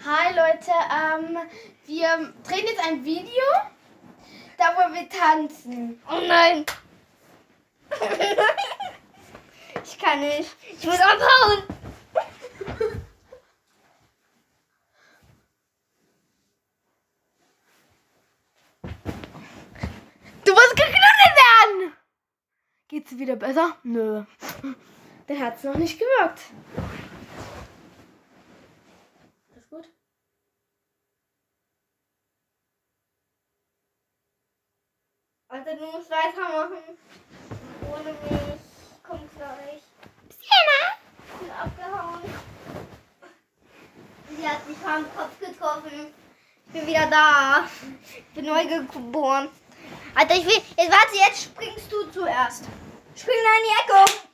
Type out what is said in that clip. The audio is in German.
Hi Leute, wir drehen jetzt ein Video, da wo wir tanzen. Oh nein! Ich kann nicht. Ich muss abhauen. Du musst geknuddelt werden! Geht's wieder besser? Nö. Dann hat's noch nicht gewirkt. Ist gut? Also du musst weitermachen. Ohne mich. Komm gleich. Sienna! Ich bin abgehauen. Sie hat mich am Kopf getroffen. Ich bin wieder da. Ich bin neu geboren. Alter, ich will. Jetzt warte, jetzt springst du zuerst. Spring da in die Ecke.